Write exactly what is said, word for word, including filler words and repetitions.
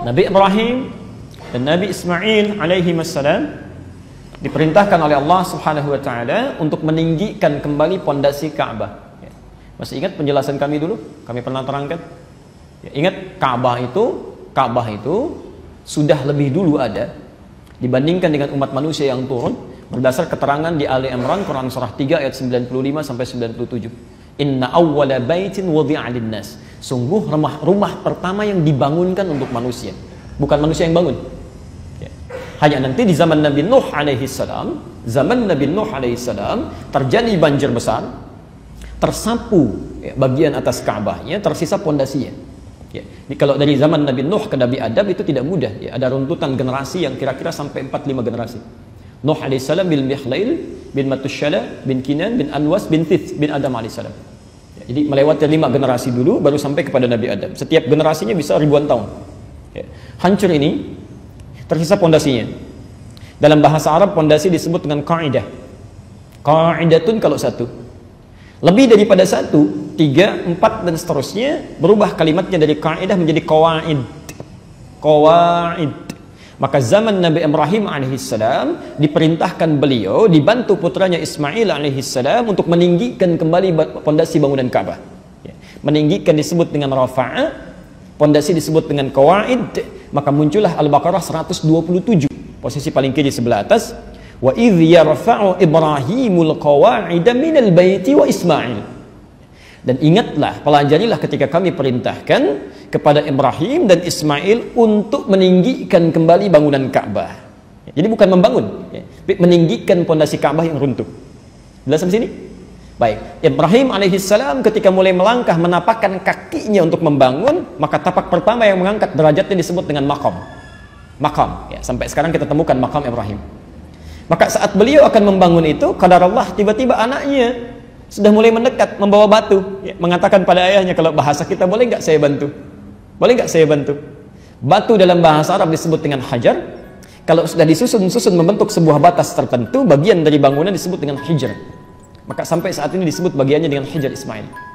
Nabi Ibrahim dan Nabi Ismail alaihi wassalam diperintahkan oleh Allah Subhanahu wa taala untuk meninggikan kembali pondasi Ka'bah. Masih ingat penjelasan kami dulu? Kami pernah terangkan. Ya, ingat Ka'bah itu, Ka'bah itu sudah lebih dulu ada dibandingkan dengan umat manusia yang turun berdasar keterangan di Ali Imran Quran surah tiga ayat sembilan puluh lima sampai sembilan puluh tujuh. Inna awwala baitin wudi'a lin-nas. Sungguh rumah rumah pertama yang dibangunkan untuk manusia, bukan manusia yang bangun. Ya. Hanya nanti di zaman Nabi Nuh alaihi salam, zaman Nabi Nuh alaihi salam terjadi banjir besar, tersapu ya, bagian atas Ka'bahnya, tersisa pondasinya. Ya. Jadi kalau dari zaman Nabi Nuh ke Nabi Adam itu tidak mudah. Ya. Ada runtutan generasi yang kira-kira sampai empat lima generasi. Nuh alaihissalam bin Mihlail bin Matushala bin Kinan bin Anwas bin Thith bin Adam alaihissalam. Ya, jadi melewati lima generasi dulu baru sampai kepada Nabi Adam. Setiap generasinya bisa ribuan tahun. Ya. Hancur ini tersisa pondasinya. Dalam bahasa Arab pondasi disebut dengan qaidah. Qaidatun kalau satu. Lebih daripada satu, tiga, empat dan seterusnya berubah kalimatnya dari qaidah menjadi qawaid. Qawaid. Maka zaman Nabi Ibrahim alaihissalam diperintahkan beliau dibantu putranya Ismail alaihissalam untuk meninggikan kembali pondasi bangunan Ka'bah. Ya. Meninggikan disebut dengan rafa'a, pondasi disebut dengan qawaid. Maka muncullah Al-Baqarah seratus dua puluh tujuh, posisi paling kiri sebelah atas. Wa idh yarfa'u Ibrahimul qawa'ida minal baiti wa Ismail. Dan ingatlah, pelajarilah ketika kami perintahkan kepada Ibrahim dan Ismail untuk meninggikan kembali bangunan Ka'bah. Jadi bukan membangun, ya, meninggikan pondasi Ka'bah yang runtuh. Jelas sampai sini? Baik, Ibrahim alaihissalam ketika mulai melangkah menapakkan kakinya untuk membangun, maka tapak pertama yang mengangkat derajatnya disebut dengan maqam. Maqam, ya, sampai sekarang kita temukan maqam Ibrahim. Maka saat beliau akan membangun itu, qadar Allah tiba-tiba anaknya sudah mulai mendekat membawa batu, ya, mengatakan pada ayahnya, kalau bahasa kita, boleh nggak saya bantu? Boleh nggak saya bantu? Batu dalam bahasa Arab disebut dengan hajar. Kalau sudah disusun-susun membentuk sebuah batas tertentu, bagian dari bangunan disebut dengan hijr. Maka sampai saat ini disebut bagiannya dengan hijr Ismail.